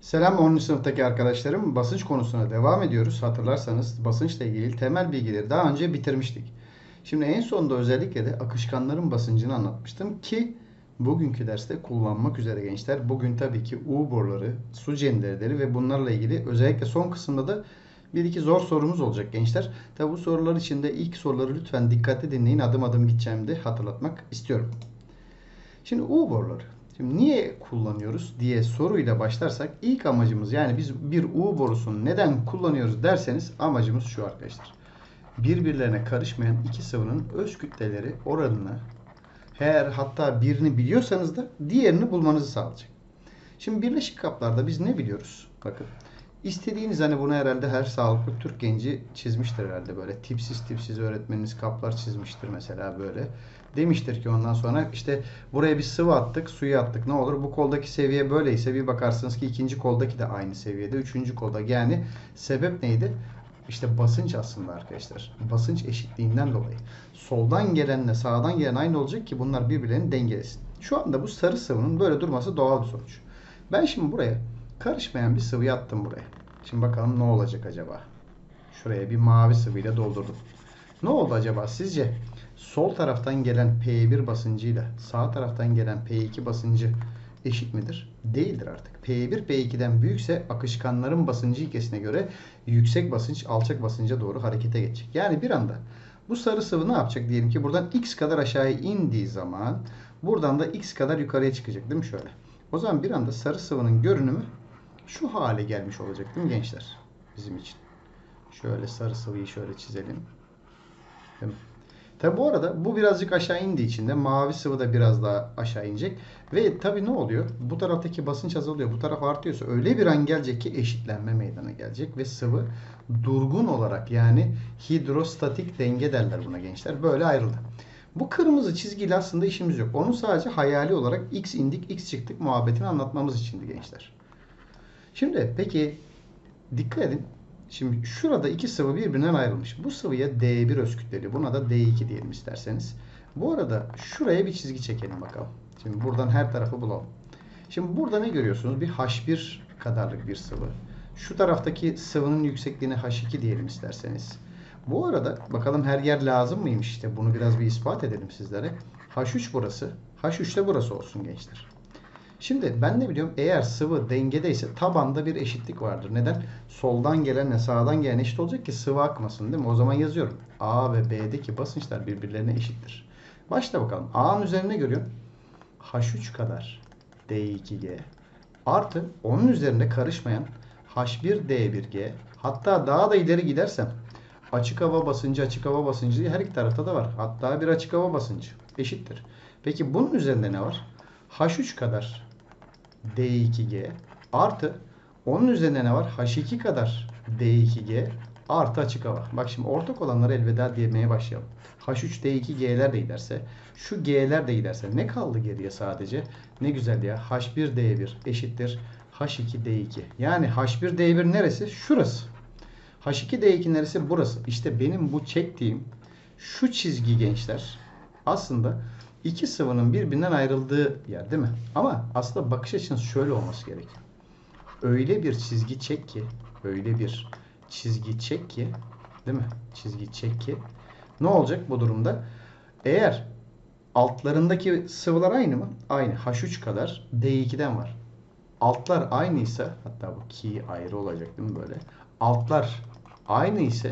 Selam 10. sınıftaki arkadaşlarım. Basınç konusuna devam ediyoruz. Hatırlarsanız basınçla ilgili temel bilgileri daha önce bitirmiştik. Şimdi en sonunda özellikle de akışkanların basıncını anlatmıştım ki bugünkü derste kullanmak üzere gençler. Bugün tabii ki U boruları, su cenderleri ve bunlarla ilgili özellikle son kısımda da bir iki zor sorumuz olacak gençler. Tabii bu sorular için de ilk soruları lütfen dikkatli dinleyin. Adım adım gideceğimi de hatırlatmak istiyorum. Şimdi U boruları. Şimdi niye kullanıyoruz diye soruyla başlarsak ilk amacımız, yani biz bir U borusunu neden kullanıyoruz derseniz amacımız şu arkadaşlar. Birbirlerine karışmayan iki sıvının öz kütleleri oranını, eğer hatta birini biliyorsanız da diğerini bulmanızı sağlayacak. Şimdi birleşik kaplarda biz ne biliyoruz? Bakın. İstediğiniz, hani bunu herhalde her sağlıklı Türk genci çizmiştir herhalde, böyle tipsiz tipsiz öğretmeniniz kaplar çizmiştir mesela böyle. Demiştir ki ondan sonra işte buraya bir sıvı attık, suyu attık, ne olur bu koldaki seviye böyleyse bir bakarsınız ki ikinci koldaki de aynı seviyede, üçüncü kolda, yani sebep neydi? İşte basınç aslında arkadaşlar. Basınç eşitliğinden dolayı. Soldan gelenle sağdan gelen aynı olacak ki bunlar birbirlerini dengelesin. Şu anda bu sarı sıvının böyle durması doğal bir sonuç. Ben şimdi buraya karışmayan bir sıvıyı attım buraya. Şimdi bakalım ne olacak acaba? Şuraya bir mavi sıvıyla doldurdum. Ne oldu acaba sizce? Sol taraftan gelen P1 basıncıyla sağ taraftan gelen P2 basıncı eşit midir? Değildir artık. P1 P2'den büyükse akışkanların basıncı ilkesine göre yüksek basınç alçak basınca doğru harekete geçecek. Yani bir anda bu sarı sıvı ne yapacak? Diyelim ki buradan X kadar aşağıya indiği zaman buradan da X kadar yukarıya çıkacak, değil mi şöyle? O zaman bir anda sarı sıvının görünümü şu hale gelmiş olacak, değil mi gençler? Bizim için. Şöyle sarı sıvıyı şöyle çizelim. Değil mi? Tabi bu arada bu birazcık aşağı indiği için de mavi sıvı da biraz daha aşağı inecek. Ve tabi ne oluyor? Bu taraftaki basınç azalıyor. Bu taraf artıyorsa öyle bir an gelecek ki eşitlenme meydana gelecek. Ve sıvı durgun olarak, yani hidrostatik denge derler buna gençler, böyle ayrıldı. Bu kırmızı çizgiyle aslında işimiz yok. Onun sadece hayali olarak x indik x çıktık muhabbetini anlatmamız içindi gençler. Şimdi peki dikkat edin. Şimdi şurada iki sıvı birbirinden ayrılmış. Bu sıvıya D1 öz kütleli. Buna da D2 diyelim isterseniz. Bu arada şuraya bir çizgi çekelim bakalım. Şimdi buradan her tarafı bulalım. Şimdi burada ne görüyorsunuz? Bir H1 kadarlık bir sıvı. Şu taraftaki sıvının yüksekliğine H2 diyelim isterseniz. Bu arada bakalım her yer lazım mıymış? İşte bunu biraz bir ispat edelim sizlere. H3 burası. H3 de burası olsun gençler. Şimdi ben ne biliyorum? Eğer sıvı dengedeyse tabanda bir eşitlik vardır. Neden? Soldan gelenle sağdan gelen eşit olacak ki sıvı akmasın, değil mi? O zaman yazıyorum. A ve B'deki basınçlar birbirlerine eşittir. Başla bakalım. A'nın üzerine görüyorum. H3 kadar D2G artı onun üzerinde karışmayan H1D1G, hatta daha da ileri gidersem açık hava basıncı açık hava basıncı her iki tarafta da var. Hatta bir açık hava basıncı eşittir. Peki bunun üzerinde ne var? H3 kadar D2G artı onun üzerine ne var? H2 kadar D2G artı açık hava. Bak şimdi ortak olanlara elveda diyemeye başlayalım. H3 D2G'ler de giderse, şu G'ler de giderse ne kaldı geriye sadece? Ne güzel ya. H1 D1 eşittir H2 D2. Yani H1 D1 neresi? Şurası. H2 D2 neresi? Burası. İşte benim bu çektiğim şu çizgi gençler aslında iki sıvının birbirinden ayrıldığı yer, değil mi? Ama aslında bakış açınız şöyle olması gerekiyor. Öyle bir çizgi çek ki, öyle bir çizgi çek ki, değil mi? Çizgi çek ki ne olacak bu durumda? Eğer altlarındaki sıvılar aynı mı? Aynı. H3 kadar D2'den var. Altlar aynıysa, hatta bu ki ayrı olacak değil mi böyle? Altlar aynı ise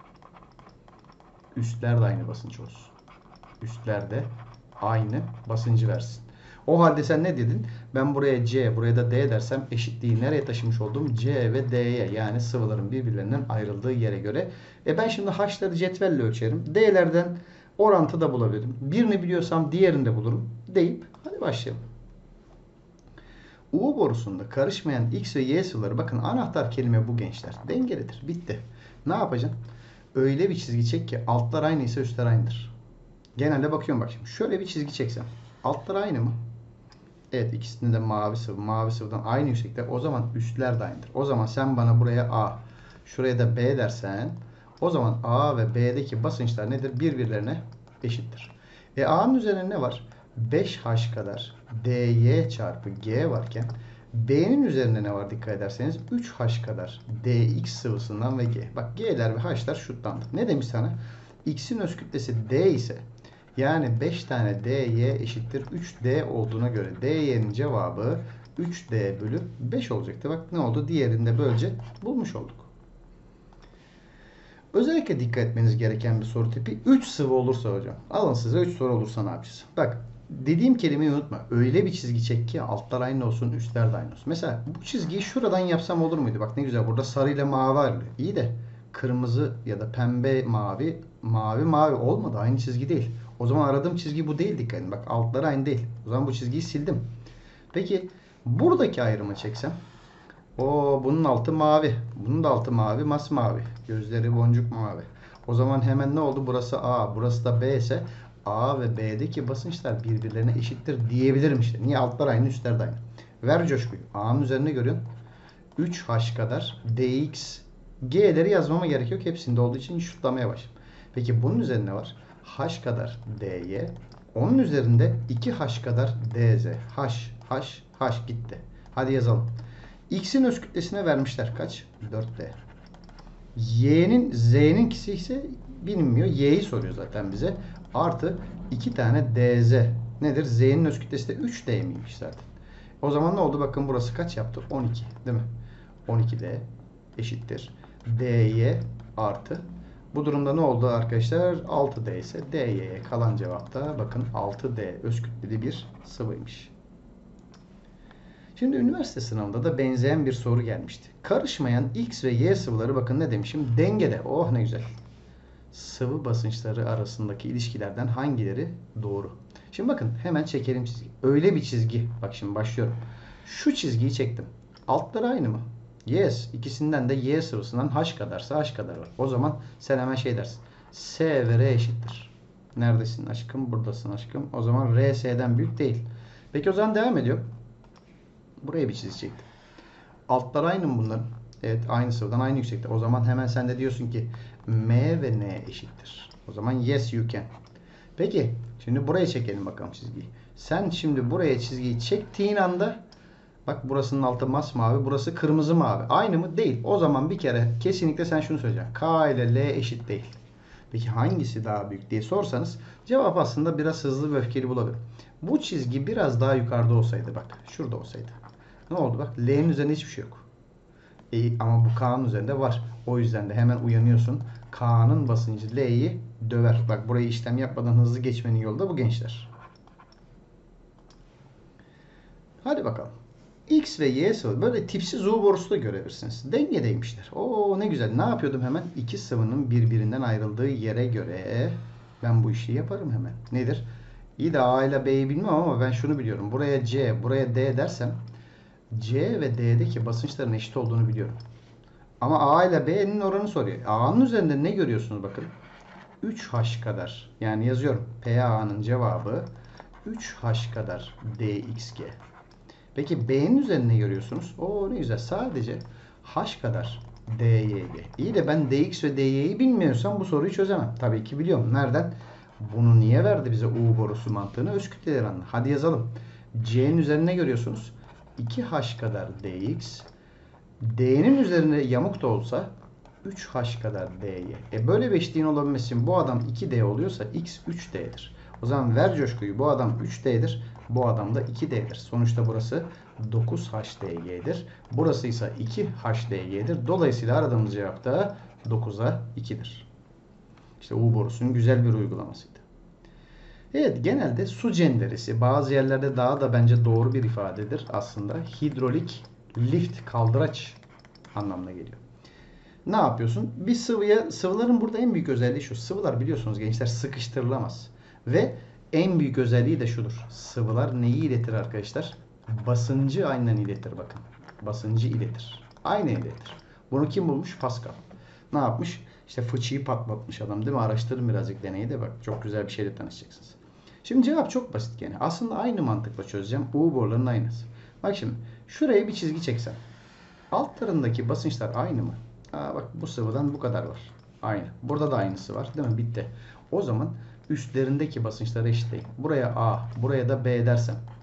üstler de aynı basınç olsun. Üstler de aynı basıncı versin. O halde sen ne dedin? Ben buraya C, buraya da D dersem eşitliği nereye taşımış oldum? C ve D'ye, yani sıvıların birbirlerinden ayrıldığı yere göre. Ben şimdi H'ları cetvelle ölçerim. D'lerden orantı da bulabilirim. Birini biliyorsam diğerini de bulurum deyip hadi başlayalım. U borusunda karışmayan X ve Y sıvıları, bakın anahtar kelime bu gençler. Dengelidir. Bitti. Ne yapacaksın? Öyle bir çizgi çek ki altlar aynıysa üstler aynıdır. Genelde bakıyorum bak şimdi. Şöyle bir çizgi çeksem. Altlar aynı mı? Evet, ikisinde de mavi sıvı. Mavi sıvıdan aynı yüksekte. O zaman üstler de aynıdır. O zaman sen bana buraya A, şuraya da B dersen, o zaman A ve B'deki basınçlar nedir? Birbirlerine eşittir. A'nın üzerine ne var? 5H kadar dy çarpı G varken B'nin üzerinde ne var dikkat ederseniz? 3H kadar dx sıvısından ve G. Bak G'ler ve H'lar şutlandı. Ne demiş sana? X'in öz kütlesi D ise yani 5 tane dy eşittir 3D olduğuna göre dy'nin cevabı 3D bölü 5 olacaktı. Bak ne oldu? Diğerini de böylece bulmuş olduk. Özellikle dikkat etmeniz gereken bir soru tipi 3 sıvı olursa hocam. Alın size 3 soru olursa ne yapacağız? Bak dediğim kelimeyi unutma. Öyle bir çizgi çek ki altlar aynı olsun, üstler de aynı olsun. Mesela bu çizgiyi şuradan yapsam olur muydu? Bak ne güzel burada sarı ile mavi ayrılıyor. İyi de kırmızı ya da pembe mavi, mavi mavi olmadı. Aynı çizgi değil. O zaman aradığım çizgi bu değil, dikkat edin. Bak altları aynı değil. O zaman bu çizgiyi sildim. Peki buradaki ayrımı çeksem. Bunun altı mavi. Bunun da altı mavi, masmavi. Gözleri boncuk mavi. O zaman hemen ne oldu? Burası A, burası da B ise A ve B'deki basınçlar birbirlerine eşittir diyebilirim işte. Niye? Altlar aynı, üstler de aynı. Ver coşkuyu. A'nın üzerine görüyorsun. 3H kadar dx. G'leri yazmama gerek yok. Hepsinde olduğu için şutlamaya başladım. Peki bunun üzerine var. H kadar dy. Onun üzerinde 2H kadar dz. H gitti. Hadi yazalım. X'in öz kütlesine vermişler kaç? 4D. Z'ninkisi ise bilinmiyor. Y'yi soruyor zaten bize. Artı 2 tane dz. Nedir? Z'nin öz kütlesi de 3D miymiş zaten. O zaman ne oldu? Bakın burası kaç yaptı? 12. Değil mi? 12D eşittir. dy artı. Bu durumda ne oldu arkadaşlar? 6D ise dy'ye kalan cevapta bakın 6D öz kütleli bir sıvıymış. Şimdi üniversite sınavında da benzeyen bir soru gelmişti. Karışmayan X ve Y sıvıları bakın ne demişim? Dengede. Oh ne güzel. Sıvı basınçları arasındaki ilişkilerden hangileri doğru? Şimdi bakın hemen çekelim çizgi. Öyle bir çizgi. Bak şimdi başlıyorum. Şu çizgiyi çektim. Altları aynı mı? Yes. İkisinden de Y sıvısından H kadarsa H kadar var. O zaman sen hemen şey dersin. S ve R eşittir. Neredesin aşkım? Buradasın aşkım. O zaman R S'den büyük değil. Peki o zaman devam ediyor. Buraya bir çizgi çektim. Altlar aynı mı bunların? Evet, aynı sıvıdan aynı yüksekte. O zaman hemen sen de diyorsun ki M ve N eşittir. O zaman yes you can. Peki şimdi buraya çekelim bakalım çizgiyi. Sen şimdi buraya çizgiyi çektiğin anda bak burasının altı masmavi, burası kırmızı mavi. Aynı mı? Değil. O zaman bir kere kesinlikle sen şunu söyleyeceksin. K ile L eşit değil. Peki hangisi daha büyük diye sorsanız cevap aslında biraz hızlı ve öfkeli bulabilir. Bu çizgi biraz daha yukarıda olsaydı bak şurada olsaydı. Ne oldu bak L'nin üzerinde hiçbir şey yok. Ama bu K'nın üzerinde var. O yüzden de hemen uyanıyorsun. K'nın basıncı L'yi döver. Bak burayı işlem yapmadan hızlı geçmenin yolu da bu gençler. Hadi bakalım. X ve Y sıvı. Böyle tipsiz U borusu da görebilirsiniz. Dengedeymişler. Oo ne güzel. Ne yapıyordum hemen? İki sıvının birbirinden ayrıldığı yere göre ben bu işi yaparım hemen. Nedir? İyi de A ile B'yi bilmem ama ben şunu biliyorum. Buraya C, buraya D dersem C ve D'deki basınçların eşit olduğunu biliyorum. Ama A ile B'nin oranı soruyor. A'nın üzerinde ne görüyorsunuz bakın? 3H kadar. Yani yazıyorum. PA'nın cevabı 3H kadar DXG. Peki B'nin üzerinde ne görüyorsunuz? Oo ne güzel. Sadece H kadar DYG. İyi de ben DX ve DY'yi bilmiyorsam bu soruyu çözemem. Tabii ki biliyorum. Nereden? Bunu niye verdi bize U borusu mantığını? Öz kütleleri anla. Hadi yazalım. C'nin üzerinde ne görüyorsunuz? 2H kadar dx. D'nin üzerinde yamuk da olsa 3H kadar dy. Böyle bir eşitliğin olabilmesi için bu adam 2D oluyorsa x 3D'dir. O zaman ver coşkuyu. Bu adam 3D'dir. Bu adam da 2D'dir. Sonuçta burası 9HDG'dir. Burası ise 2HDG'dir. Dolayısıyla aradığımız cevap da 9'a 2'dir. İşte U borusunun güzel bir uygulamasıydı. Evet, genelde su cenderesi bazı yerlerde daha da bence doğru bir ifadedir aslında. Hidrolik lift, kaldıraç anlamına geliyor. Ne yapıyorsun? Bir sıvıların burada en büyük özelliği şu. Sıvılar biliyorsunuz gençler sıkıştırılamaz. Ve en büyük özelliği de şudur. Sıvılar neyi iletir arkadaşlar? Basıncı aynen iletir bakın. Basıncı iletir. Aynen iletir. Bunu kim bulmuş? Pascal. Ne yapmış? İşte fıçıyı patlatmış adam değil mi? Araştırın birazcık deneyi de bak. Çok güzel bir şeyle tanışacaksınız. Şimdi cevap çok basit gene. Aslında aynı mantıkla çözeceğim. U borularının aynısı. Bak şimdi. Şuraya bir çizgi çeksem. Altlarındaki basınçlar aynı mı? Bak bu sıvıdan bu kadar var. Aynı. Burada da aynısı var. Değil mi? Bitti. O zaman üstlerindeki basınçları eşitleyin. Buraya A, buraya da B dersem.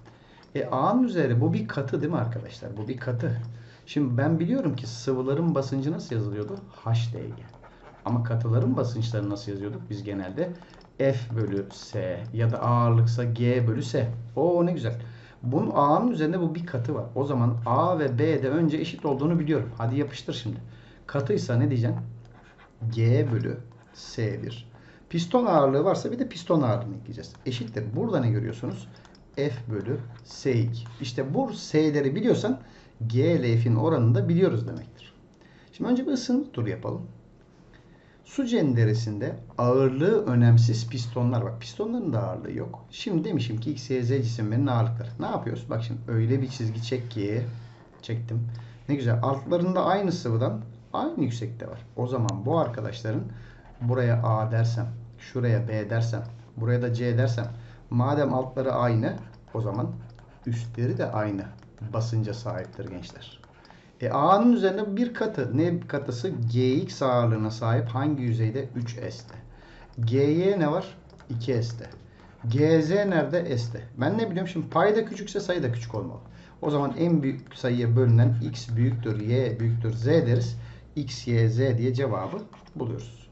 A'nın üzeri bu bir katı değil mi arkadaşlar? Bu bir katı. Şimdi ben biliyorum ki sıvıların basıncı nasıl yazılıyordu? HDG. Ama katıların basınçları nasıl yazıyorduk? Biz genelde F bölü S ya da ağırlıksa G bölü S. Oo ne güzel. Bunun A'nın üzerinde bu bir katı var. O zaman A ve B de önce eşit olduğunu biliyorum. Hadi yapıştır şimdi. Katıysa ne diyeceksin? G bölü S1. Piston ağırlığı varsa bir de piston ağırlığını ekleyeceğiz. Eşittir. Burada ne görüyorsunuz? F bölü S2. İşte bu S'leri biliyorsan G ile F'in oranını da biliyoruz demektir. Şimdi önce bir ısınma turu yapalım. Su cenderesinde ağırlığı önemsiz pistonlar var. Pistonların da ağırlığı yok. Şimdi demişim ki X, Y, Z cisimlerinin ağırlıkları. Ne yapıyoruz? Bak şimdi öyle bir çizgi çek ki çektim. Ne güzel. Altlarında aynı sıvıdan aynı yüksekte var. O zaman bu arkadaşların buraya A dersem, şuraya B dersem, buraya da C dersem, madem altları aynı, o zaman üstleri de aynı basınca sahiptir gençler. A'nın üzerinde bir katı. Ne katısı? Gx ağırlığına sahip hangi yüzeyde? 3S'te. Gy ne var? 2S'te. Gz nerede? S'te. Ben ne biliyorum? Şimdi payda küçükse sayı da küçük olmalı. O zaman en büyük sayıya bölünen x büyüktür, y büyüktür, z deriz. X, y, z diye cevabı buluyoruz.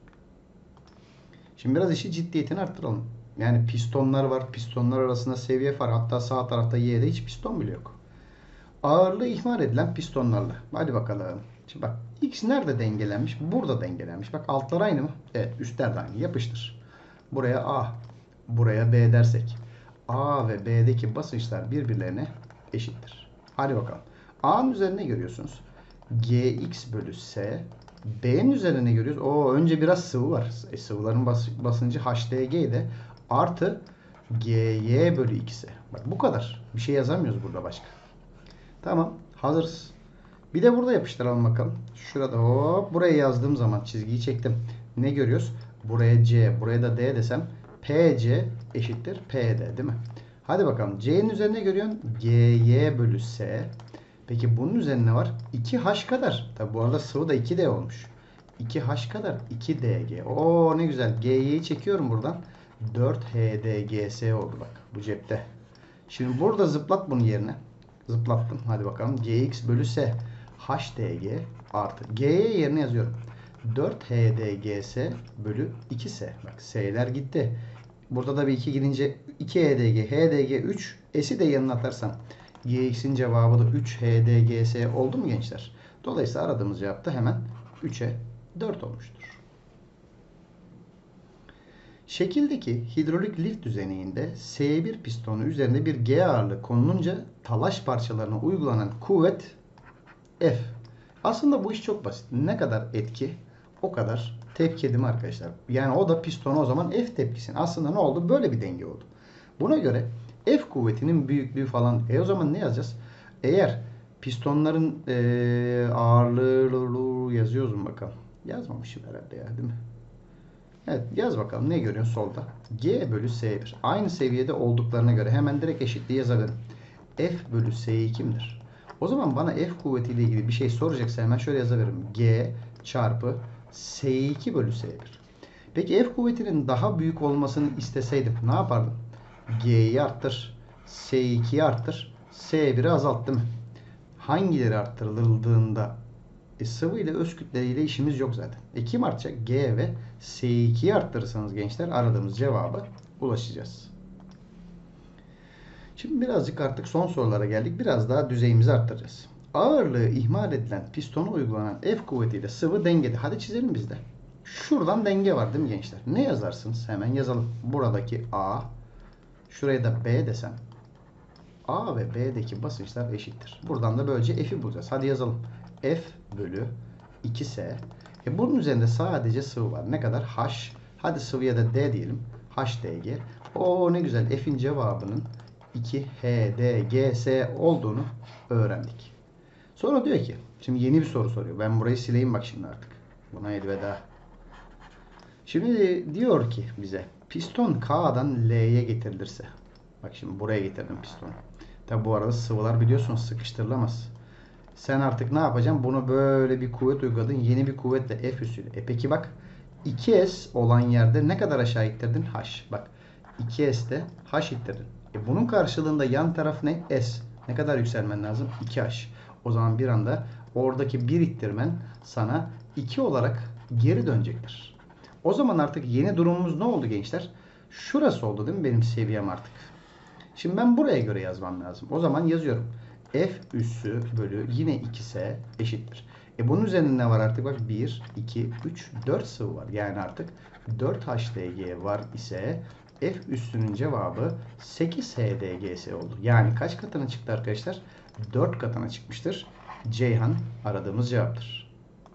Şimdi biraz işi ciddiyetini arttıralım. Yani pistonlar var. Pistonlar arasında seviye var. Hatta sağ tarafta y'de hiç piston bile yok. Ağırlığı ihmal edilen pistonlarla. Hadi bakalım. Şimdi bak X nerede dengelenmiş? Burada dengelenmiş. Bak altlar aynı mı? Evet, üstler de aynı. Yapıştır. Buraya A, buraya B dersek A ve B'deki basınçlar birbirlerine eşittir. Hadi bakalım. A'nın üzerine görüyorsunuz. Gx bölü S. B'nin üzerine görüyoruz. Önce biraz sıvı var. Sıvıların basıncı HDG'de artı Gy bölü X'e. Bak bu kadar. Bir şey yazamıyoruz burada başka. Tamam. Hazırız. Bir de burada yapıştıralım bakalım. Şurada hop. Buraya yazdığım zaman çizgiyi çektim. Ne görüyoruz? Buraya C, buraya da D desem PC eşittir PD değil mi? Hadi bakalım. C'nin üzerine görüyorsun. GY bölü S. Peki bunun üzerine var? 2H kadar. Tabi bu arada sıvı da 2D olmuş. 2H kadar 2DG. Ne güzel. Gy'yi çekiyorum buradan. 4HDGS oldu bak. Bu cepte. Şimdi burada zıplat bunun yerine. Zıplattım. Hadi bakalım. Gx bölü S. HDG artı. G'ye yerine yazıyorum. 4HDGS bölü 2S. Bak S'ler gitti. Burada da bir 2 gidince 2HDG, HDG 3. S'i de yanına atarsam Gx'in cevabı da 3HDGS oldu mu gençler? Dolayısıyla aradığımız cevap da hemen 3'e 4 olmuştur. Şekildeki hidrolik lift düzeninde S1 pistonu üzerinde bir G ağırlığı konulunca talaş parçalarına uygulanan kuvvet F. Aslında bu iş çok basit. Ne kadar etki o kadar tepki değil mi arkadaşlar? Yani o da pistonu o zaman F tepkisini. Aslında ne oldu? Böyle bir denge oldu. Buna göre F kuvvetinin büyüklüğü falan. O zaman ne yazacağız? Eğer pistonların ağırlığı yazıyoruz mu bakalım? Yazmamışım herhalde ya değil mi? Evet yaz bakalım ne görüyorsun solda? G bölü S1. Aynı seviyede olduklarına göre hemen direkt eşitliği yazabilirim. F bölü S2 kimdir? O zaman bana F kuvvetiyle ilgili bir şey soracaksa hemen şöyle yazabilirim. G çarpı S2 bölü S1. Peki F kuvvetinin daha büyük olmasını isteseydim ne yapardım? G'yi arttır. S2'yi arttır. S1'i azalt değil mi? Hangileri arttırıldığında sıvı ile öz kütle ile işimiz yok zaten. Kim artacak? G ve S2'yi arttırırsanız gençler aradığımız cevaba ulaşacağız. Şimdi birazcık artık son sorulara geldik. Biraz daha düzeyimizi arttıracağız. Ağırlığı ihmal edilen pistona uygulanan F kuvvetiyle sıvı dengede. Hadi çizelim biz de. Şuradan denge var değil mi gençler? Ne yazarsınız? Hemen yazalım. Buradaki A, şuraya da B desem. A ve B'deki basınçlar eşittir. Buradan da böylece F'i bulacağız. Hadi yazalım. F bölü 2S. Bunun üzerinde sadece sıvı var. Ne kadar? H. Hadi sıvıya da D diyelim. HDG. Ne güzel. F'in cevabının 2HDGS olduğunu öğrendik. Sonra diyor ki, şimdi yeni bir soru soruyor. Ben burayı sileyim bak şimdi artık. Buna elveda. Şimdi diyor ki bize piston K'dan L'ye getirilirse. Bak şimdi buraya getirdim pistonu. Tabi bu arada sıvılar biliyorsunuz sıkıştırılamaz. Sen artık ne yapacaksın? Bunu böyle bir kuvvet uyguladın. Yeni bir kuvvetle F üssüyle. Peki bak 2S olan yerde ne kadar aşağı ittirdin? H. Bak 2S'te H ittirdin. Bunun karşılığında yan taraf ne? S. Ne kadar yükselmen lazım? 2H. O zaman bir anda oradaki bir ittirmen sana 2 olarak geri dönecektir. O zaman artık yeni durumumuz ne oldu gençler? Şurası oldu değil mi benim seviyem artık? Şimdi ben buraya göre yazmam lazım. O zaman yazıyorum. F üssü bölü yine 2S eşittir. Bunun üzerinde ne var artık? Bak 1, 2, 3, 4 sıvı var. Yani artık 4HDG var ise F üssünün cevabı 8HDGS oldu. Yani kaç katına çıktı arkadaşlar? 4 katına çıkmıştır. Ceyhan aradığımız cevaptır.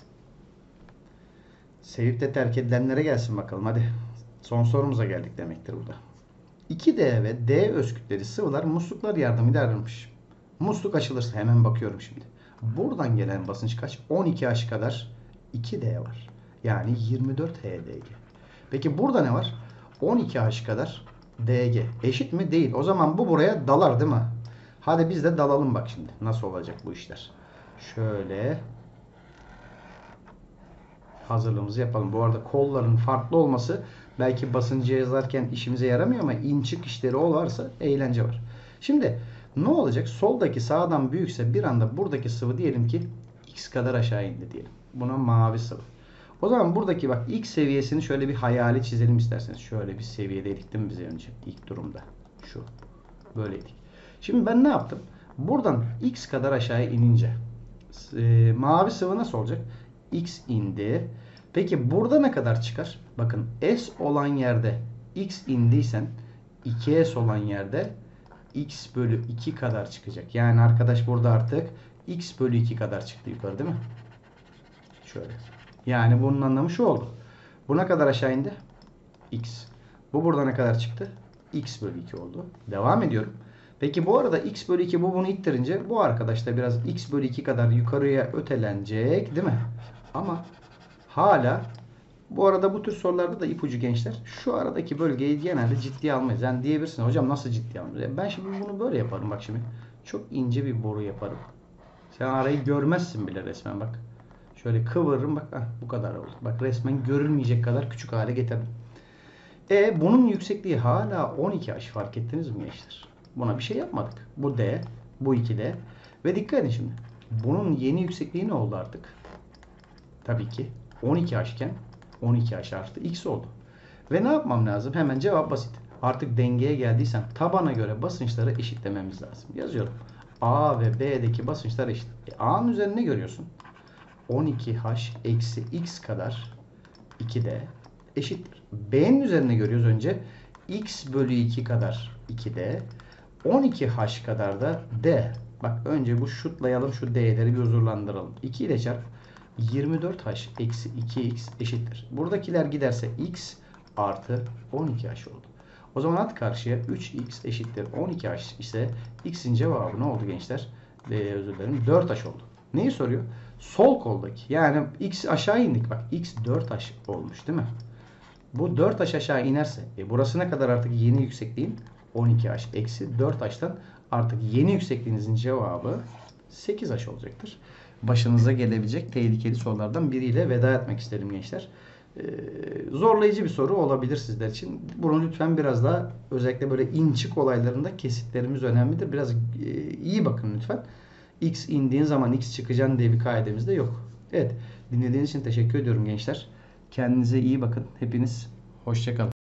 Sevip de terk edilenlere gelsin bakalım. Hadi son sorumuza geldik demektir burada. 2D ve D özkütleri sıvılar musluklar yardımıyla ayrılmış. Musluk açılırsa hemen bakıyorum şimdi. Buradan gelen basınç kaç? 12H kadar 2D var. Yani 24 HDG. Peki burada ne var? 12H kadar DG. Eşit mi? Değil. O zaman bu buraya dalar değil mi? Hadi biz de dalalım bak şimdi. Nasıl olacak bu işler? Şöyle hazırlığımızı yapalım. Bu arada kolların farklı olması belki basıncı yazarken işimize yaramıyor ama in çık işleri o varsa eğlence var. Şimdi ne olacak? Soldaki sağdan büyükse bir anda buradaki sıvı diyelim ki x kadar aşağı indi diyelim. Buna mavi sıvı. O zaman buradaki bak x seviyesini şöyle bir hayali çizelim isterseniz. Şöyle bir seviyedeydik değil mi bize önce ilk durumda? Şu. Böyleydik. Şimdi ben ne yaptım? Buradan x kadar aşağı inince mavi sıvı nasıl olacak? X indi. Peki burada ne kadar çıkar? Bakın S olan yerde X indiysen 2S olan yerde X bölü 2 kadar çıkacak. Yani arkadaş burada artık X bölü 2 kadar çıktı yukarı değil mi? Şöyle. Yani bunun anlamı şu oldu. Bu ne kadar aşağı indi? X. Bu burada ne kadar çıktı? X bölü 2 oldu. Devam ediyorum. Peki bu arada X bölü 2 bu bunu ittirince bu arkadaş da biraz X bölü 2 kadar yukarıya ötelenecek değil mi? Ama hala bu arada bu tür sorularda da ipucu gençler. Şu aradaki bölgeyi genelde ciddiye almayız. Yani diyebilirsin hocam nasıl ciddiye almayız? Ben şimdi bunu böyle yaparım bak şimdi. Çok ince bir boru yaparım. Sen arayı görmezsin bile resmen bak. Şöyle kıvırırım bak bu kadar oldu. Bak resmen görülmeyecek kadar küçük hale getirdim. Bunun yüksekliği hala 12H fark ettiniz mi gençler? Buna bir şey yapmadık. Bu D, bu 2D. Ve dikkat edin şimdi. Bunun yeni yüksekliği ne oldu artık? Tabii ki 12H iken 12H artı X oldu. Ve ne yapmam lazım? Hemen cevap basit. Artık dengeye geldiysem tabana göre basınçları eşitlememiz lazım. Yazıyorum. A ve B'deki basınçlar eşit. A'nın üzerine ne görüyorsun? 12H eksi X kadar 2D eşittir. B'nin üzerine görüyoruz önce. X bölü 2 kadar 2D. 12H kadar da D. Bak önce bu şutlayalım. Şu D'leri bir huzurlandıralım. 2 ile çarp. 24H eksi 2X eşittir. Buradakiler giderse X artı 12H oldu. O zaman at karşıya 3X eşittir 12H ise X'in cevabı ne oldu gençler? Özür dilerim 4H oldu. Neyi soruyor? Sol koldaki. Yani X aşağı indik. Bak X 4H olmuş değil mi? Bu 4H aşağı inerse burası ne kadar artık yeni yüksekliğin? 12H eksi 4H'tan artık yeni yüksekliğinizin cevabı 8H olacaktır. Başınıza gelebilecek tehlikeli sorulardan biriyle veda etmek isterim gençler. Zorlayıcı bir soru olabilir sizler için. Bunu lütfen biraz daha özellikle böyle in-çık olaylarında kesitlerimiz önemlidir. Biraz iyi bakın lütfen. X indiğin zaman X çıkacaksın diye bir kaidemiz de yok. Evet, dinlediğiniz için teşekkür ediyorum gençler. Kendinize iyi bakın. Hepiniz hoşça kalın.